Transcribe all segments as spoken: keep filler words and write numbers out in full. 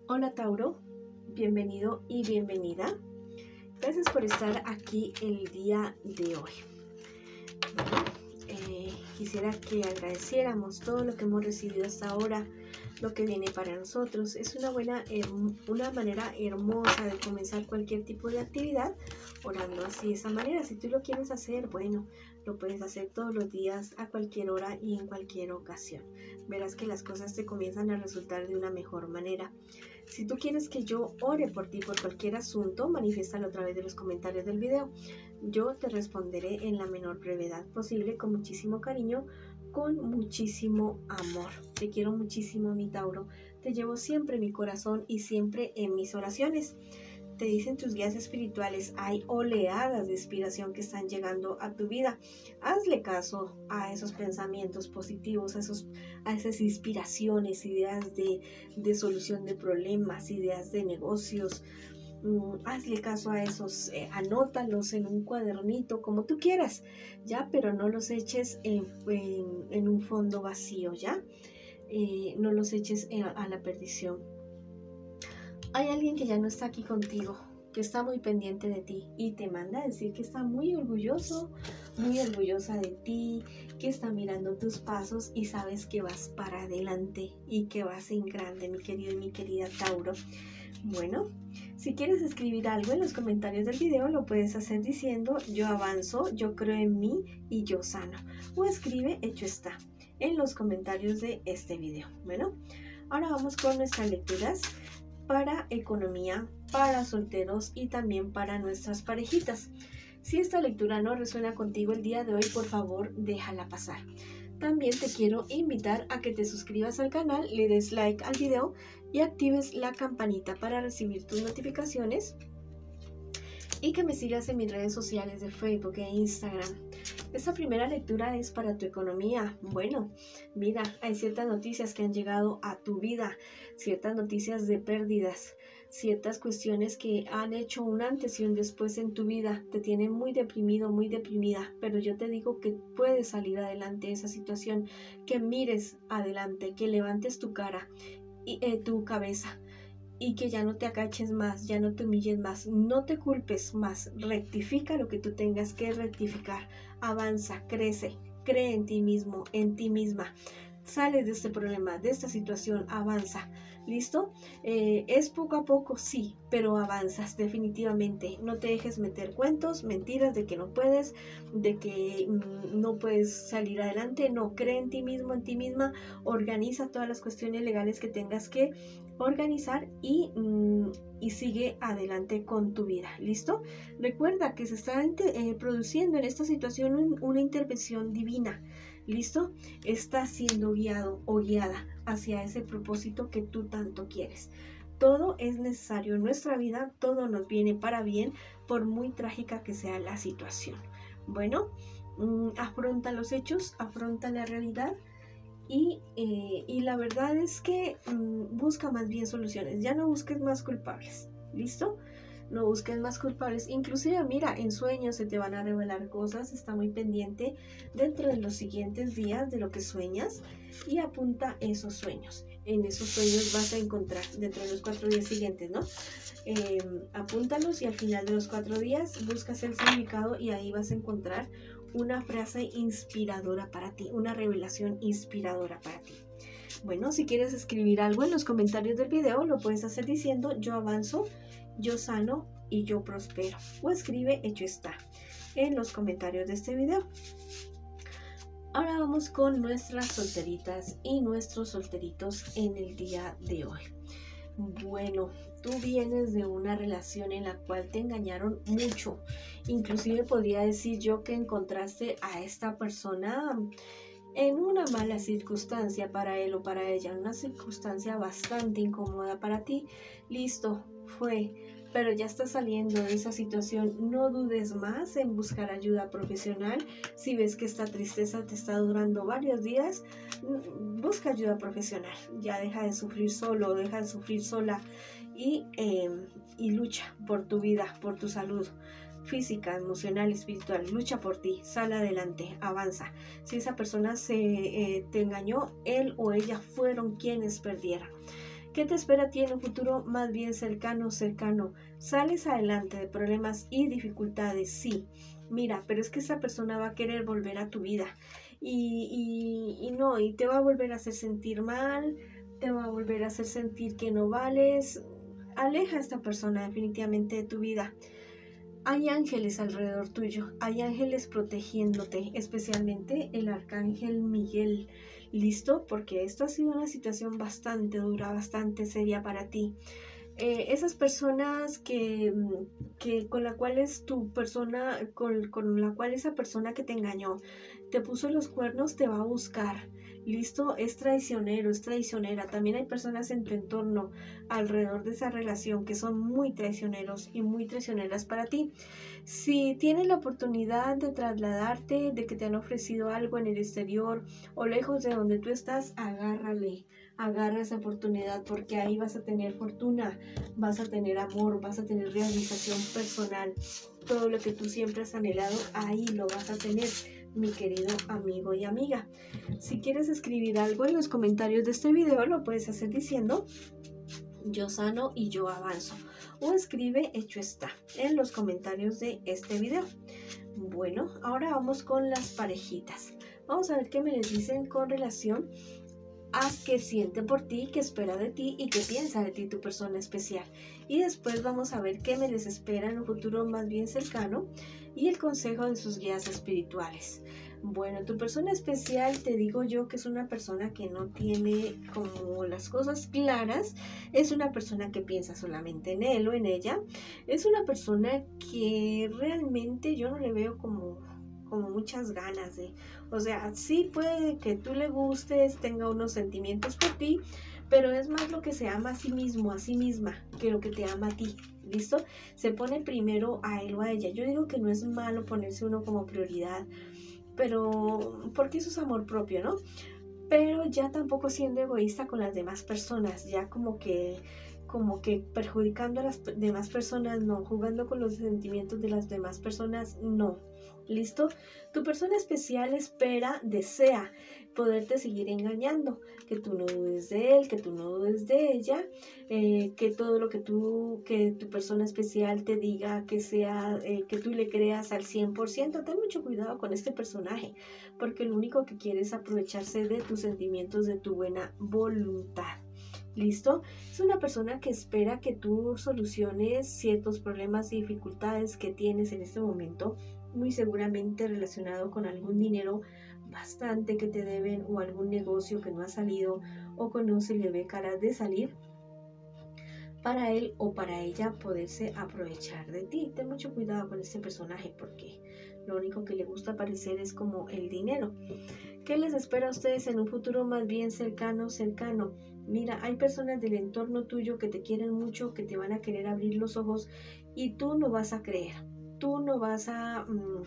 Hola Tauro, bienvenido y bienvenida. Gracias por estar aquí el día de hoy. Bueno, eh, quisiera que agradeciéramos todo lo que hemos recibido hasta ahora, lo que viene para nosotros. Es una buena, eh, una manera hermosa de comenzar cualquier tipo de actividad, orando así de esa manera. Si tú lo quieres hacer, bueno, lo puedes hacer todos los días, a cualquier hora y en cualquier ocasión. Verás que las cosas te comienzan a resultar de una mejor manera. Si tú quieres que yo ore por ti por cualquier asunto, manifiéstalo a través de los comentarios del video. Yo te responderé en la menor brevedad posible, con muchísimo cariño, con muchísimo amor. Te quiero muchísimo, mi Tauro. Te llevo siempre en mi corazón y siempre en mis oraciones. Te dicen tus guías espirituales, hay oleadas de inspiración que están llegando a tu vida. Hazle caso a esos pensamientos positivos, a, esos, a esas inspiraciones, ideas de, de solución de problemas, ideas de negocios. Mm, hazle caso a esos, eh, anótalos en un cuadernito, como tú quieras, ya, pero no los eches en, en, en un fondo vacío, ya. Eh, no los eches en, a la perdición. Hay alguien que ya no está aquí contigo, que está muy pendiente de ti y te manda a decir que está muy orgulloso, muy orgullosa de ti, que está mirando tus pasos y sabes que vas para adelante y que vas en grande, mi querido y mi querida Tauro. Bueno, si quieres escribir algo en los comentarios del video, lo puedes hacer diciendo yo avanzo, yo creo en mí y yo sano. O escribe hecho está en los comentarios de este video. Bueno, ahora vamos con nuestras lecturas para economía, para solteros y también para nuestras parejitas. Si esta lectura no resuena contigo el día de hoy, por favor, déjala pasar. También te quiero invitar a que te suscribas al canal, le des like al video y actives la campanita para recibir tus notificaciones y que me sigas en mis redes sociales de Facebook e Instagram. Esta primera lectura es para tu economía. Bueno, mira, hay ciertas noticias que han llegado a tu vida, ciertas noticias de pérdidas, ciertas cuestiones que han hecho un antes y un después en tu vida. Te tienen muy deprimido, muy deprimida, pero yo te digo que puedes salir adelante de esa situación, que mires adelante, que levantes tu cara y eh, tu cabeza. Y que ya no te agaches más, ya no te humilles más, no te culpes más, rectifica lo que tú tengas que rectificar, avanza, crece, cree en ti mismo, en ti misma, sales de este problema, de esta situación, avanza, ¿listo? Eh, es poco a poco, sí, pero avanzas definitivamente, no te dejes meter cuentos, mentiras de que no puedes, de que mmm, no puedes salir adelante, no, cree en ti mismo, en ti misma, organiza todas las cuestiones legales que tengas que organizar y, mmm, y sigue adelante con tu vida, ¿listo? Recuerda que se está eh, produciendo en esta situación un, una intervención divina, ¿listo? Está siendo guiado o guiada hacia ese propósito que tú tanto quieres. Todo es necesario en nuestra vida, todo nos viene para bien, por muy trágica que sea la situación. Bueno, mmm, afronta los hechos, afronta la realidad. Y, eh, y la verdad es que mmm, busca más bien soluciones, ya no busques más culpables, ¿listo? No busques más culpables, inclusive mira, en sueños se te van a revelar cosas, está muy pendiente dentro de los siguientes días de lo que sueñas y apunta esos sueños. En esos sueños vas a encontrar dentro de los cuatro días siguientes, ¿no? Eh, apúntalos y al final de los cuatro días buscas el significado y ahí vas a encontrar una frase inspiradora para ti, una revelación inspiradora para ti. Bueno, si quieres escribir algo en los comentarios del video, lo puedes hacer diciendo yo avanzo, yo sano y yo prospero. O escribe hecho está en los comentarios de este video. Ahora vamos con nuestras solteritas y nuestros solteritos en el día de hoy. Bueno, tú vienes de una relación en la cual te engañaron mucho. Inclusive podría decir yo que encontraste a esta persona en una mala circunstancia para él o para ella, una circunstancia bastante incómoda para ti. Listo, fue, pero ya estás saliendo de esa situación. No dudes más en buscar ayuda profesional. Si ves que esta tristeza te está durando varios días, busca ayuda profesional. Ya deja de sufrir solo, deja de sufrir sola y, eh, y lucha por tu vida, por tu salud física, emocional, espiritual. Lucha por ti, sal adelante, avanza. Si esa persona se eh, te engañó, él o ella fueron quienes perdieron. ¿Qué te espera a ti en un futuro más bien cercano, cercano? ¿Sales adelante de problemas y dificultades? Sí. Mira, pero es que esa persona va a querer volver a tu vida y, y, y no, y te va a volver a hacer sentir mal, te va a volver a hacer sentir que no vales. Aleja a esta persona definitivamente de tu vida. Hay ángeles alrededor tuyo, hay ángeles protegiéndote, especialmente el arcángel Miguel. ¿Listo? Porque esto ha sido una situación bastante dura, bastante seria para ti. Eh, esas personas que, que con la cual es tu persona, con, con la cual esa persona que te engañó, te puso los cuernos, te va a buscar. Listo, es traicionero, es traicionera. También hay personas en tu entorno alrededor de esa relación que son muy traicioneros y muy traicioneras para ti. Si tienes la oportunidad de trasladarte, de que te han ofrecido algo en el exterior o lejos de donde tú estás, agárrale, agarra esa oportunidad porque ahí vas a tener fortuna, vas a tener amor, vas a tener realización personal. Todo lo que tú siempre has anhelado, ahí lo vas a tener, mi querido amigo y amiga. Si quieres escribir algo en los comentarios de este video, lo puedes hacer diciendo yo sano y yo avanzo, o escribe hecho está en los comentarios de este video. Bueno, ahora vamos con las parejitas. Vamos a ver qué me les dicen con relación a qué siente por ti, qué espera de ti y qué piensa de ti tu persona especial. Y después vamos a ver qué me les espera en un futuro más bien cercano y el consejo de sus guías espirituales. Bueno, tu persona especial, te digo yo que es una persona que no tiene como las cosas claras, es una persona que piensa solamente en él o en ella, es una persona que realmente yo no le veo como, como muchas ganas de, o sea, sí puede que tú le gustes, tenga unos sentimientos por ti, pero es más lo que se ama a sí mismo, a sí misma, que lo que te ama a ti. ¿Listo? Se pone primero a él o a ella. Yo digo que no es malo ponerse uno como prioridad, pero porque eso es amor propio, ¿no? Pero ya tampoco siendo egoísta con las demás personas, ya como que como que perjudicando a las demás personas, no, jugando con los sentimientos de las demás personas, no. ¿Listo? Tu persona especial espera, desea poderte seguir engañando, que tú no dudes de él, que tú no dudes de ella, eh, que todo lo que tú, que tu persona especial te diga, que sea, eh, que tú le creas al cien por ciento. Ten mucho cuidado con este personaje, porque lo único que quiere es aprovecharse de tus sentimientos, de tu buena voluntad. ¿Listo? Es una persona que espera que tú soluciones ciertos problemas y dificultades que tienes en este momento, muy seguramente relacionado con algún dinero bastante que te deben o algún negocio que no ha salido o que no se le ve cara de salir, para él o para ella poderse aprovechar de ti. Ten mucho cuidado con este personaje porque lo único que le gusta parecer es como el dinero. ¿Qué les espera a ustedes en un futuro más bien cercano, cercano? Mira, hay personas del entorno tuyo que te quieren mucho, que te van a querer abrir los ojos y tú no vas a creer. Tú no vas a... Mmm,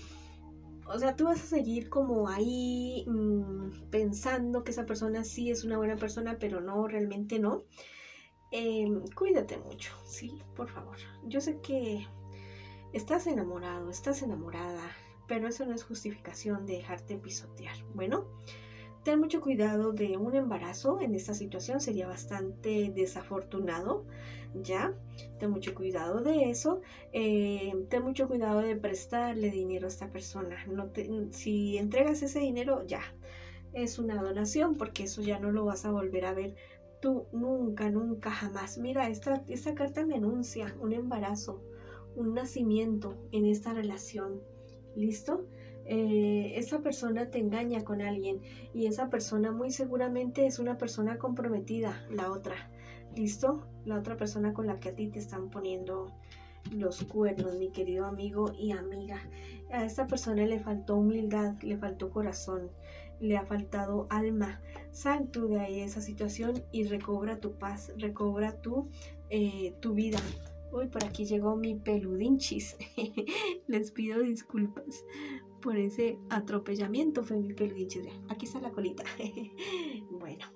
o sea, tú vas a seguir como ahí mmm, pensando que esa persona sí es una buena persona, pero no, realmente no. Eh, cuídate mucho, ¿sí? Por favor. Yo sé que estás enamorado, estás enamorada, pero eso no es justificación de dejarte pisotear. Bueno, ten mucho cuidado de un embarazo en esta situación, sería bastante desafortunado, ¿ya? Ten mucho cuidado de eso, eh, ten mucho cuidado de prestarle dinero a esta persona. No te, si entregas ese dinero, ya, es una donación, porque eso ya no lo vas a volver a ver tú nunca, nunca, jamás. Mira, esta, esta carta me anuncia un embarazo, un nacimiento en esta relación. ¿Listo? Eh, esa persona te engaña con alguien y esa persona muy seguramente es una persona comprometida, la otra. ¿Listo? La otra persona con la que a ti te están poniendo los cuernos, mi querido amigo y amiga. A esta persona le faltó humildad, le faltó corazón, le ha faltado alma. Sal tú de ahí de esa situación y recobra tu paz, recobra tu, eh, tu vida. Uy, por aquí llegó mi peludinchis. Les pido disculpas por ese atropellamiento, fue mi peludinchis. Aquí está la colita. Bueno,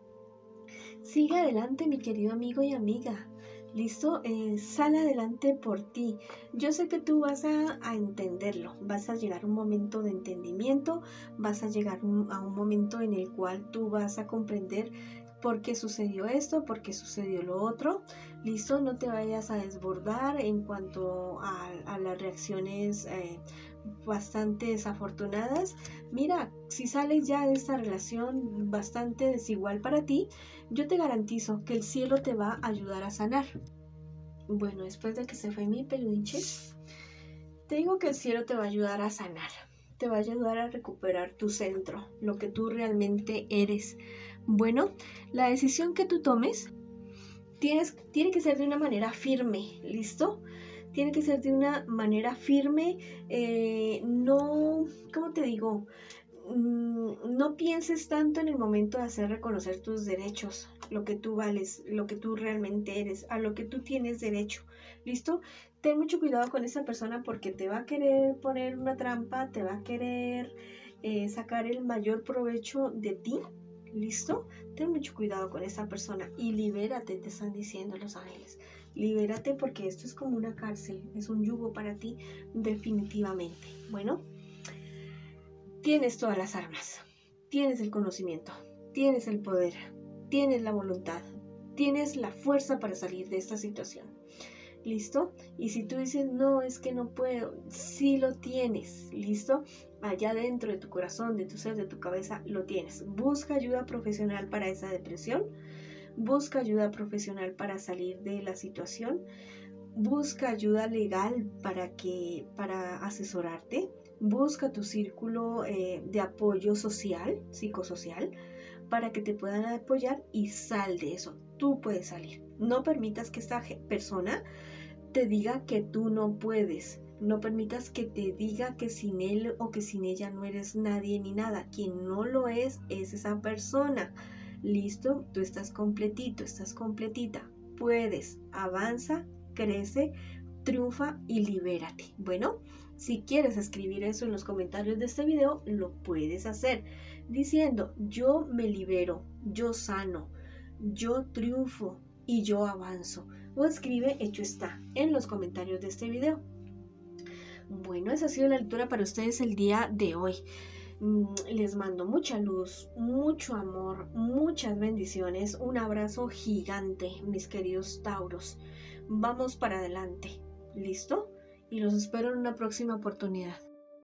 sigue adelante, mi querido amigo y amiga. ¿Listo? Eh, sal adelante por ti. Yo sé que tú vas a, a entenderlo. Vas a llegar a un momento de entendimiento. Vas a llegar un, a un momento en el cual tú vas a comprender ¿por qué sucedió esto? ¿Por qué sucedió lo otro? ¿Listo? No te vayas a desbordar en cuanto a, a las reacciones eh, bastante desafortunadas. Mira, si sales ya de esta relación bastante desigual para ti, yo te garantizo que el cielo te va a ayudar a sanar. Bueno, después de que se fue mi peluche, te digo que el cielo te va a ayudar a sanar. Te va a ayudar a recuperar tu centro, lo que tú realmente eres. Bueno, la decisión que tú tomes tienes, tiene que ser de una manera firme, ¿listo? Tiene que ser de una manera firme, eh, no, ¿cómo te digo? No pienses tanto en el momento de hacer reconocer tus derechos, lo que tú vales, lo que tú realmente eres, a lo que tú tienes derecho, ¿listo? Ten mucho cuidado con esa persona porque te va a querer poner una trampa, te va a querer eh, sacar el mayor provecho de ti, ¿listo? Ten mucho cuidado con esa persona y libérate, te están diciendo los ángeles. Libérate porque esto es como una cárcel, es un yugo para ti definitivamente. Bueno, tienes todas las armas, tienes el conocimiento, tienes el poder, tienes la voluntad, tienes la fuerza para salir de esta situación. ¿Listo? Y si tú dices, no, es que no puedo, sí lo tienes, ¿listo? Allá dentro de tu corazón, de tu ser, de tu cabeza, lo tienes. Busca ayuda profesional para esa depresión, busca ayuda profesional para salir de la situación, busca ayuda legal para, que, para asesorarte, busca tu círculo eh, de apoyo social, psicosocial, para que te puedan apoyar y sal de eso. Tú puedes salir. No permitas que esta persona te diga que tú no puedes. No permitas que te diga que sin él o que sin ella no eres nadie ni nada. Quien no lo es es esa persona. ¿Listo? Tú estás completito, estás completita. Puedes, avanza, crece, triunfa y libérate. Bueno, si quieres escribir eso en los comentarios de este video, lo puedes hacer diciendo: yo me libero, yo sano, yo triunfo y yo avanzo. O escribe hecho está en los comentarios de este video. Bueno, esa ha sido la lectura para ustedes el día de hoy. Les mando mucha luz, mucho amor, muchas bendiciones, un abrazo gigante, mis queridos Tauros. Vamos para adelante, ¿listo? Y los espero en una próxima oportunidad.